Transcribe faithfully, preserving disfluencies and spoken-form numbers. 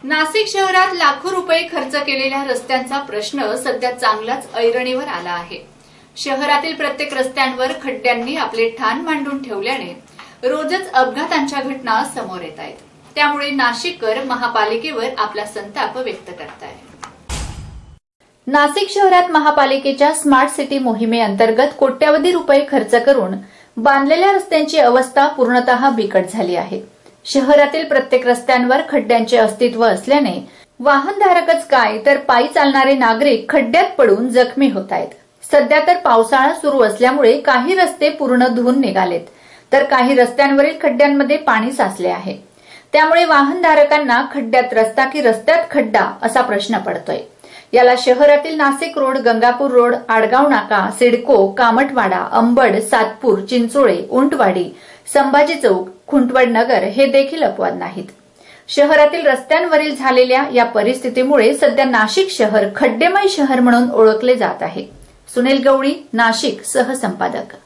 नाशिक शहरात लाखो रुपये खर्च केलेल्या रस्त्यांचा प्रश्न सध्या चांगलाच ऐरणीवर आला आहे। शहरातील प्रत्येक रस्त्यांवर खड्ड्यांनी आपले ठाण मांडून ठेवल्याने रोजच अपघातांच्या घटना समोर येत आहेत। त्यामुळे नाशिककर महापालिकेवर आपला संताप व्यक्त करतायत। नाशिक शहरात महापालिकेच्या स्मार्ट सिटी मोहिमेअंतर्गत कोट्यवधी रुपये खर्च करून बांधलेल्या रस्त्यांची अवस्था पूर्णतः बिकट झाली आहे। शहरातील प्रत्येक रस्त्यांवर खड्ड्यांचे अस्तित्व असल्याने वाहनधारकच काय तर पायी चालणारे नागरिक खड्ड्यात पडून जखमी होत आहेत। सध्या तर पावसाळा सुरू असल्यामुळे काही रस्ते पूर्ण धुवून निघालेत, तर काही रस्त्यांवरील खड्ड्यांमध्ये पाणी साचले आहे। त्यामुळे वाहनधारकांना खड्ड्यात रस्ता की रस्त्यात खड्डा असा प्रश्न पडतोय। याला शहरातील नाशिक रोड, गंगापूर रोड, आडगाव नाका, सिडको, कामठवाडा, अंबड, सातपूर, चिंचोळे, उंटवाडी, संभाजी चौक, खुंटवड नगर हे देखील अपवाद नाहीत। शहरातील रस्त्यांवरील झालेल्या या परिस्थितीमुळे सध्या नाशिक शहर खड्डेमय शहर म्हणून ओळखले जात आहे। सुनील गवळी, नाशिक सहसंपादक।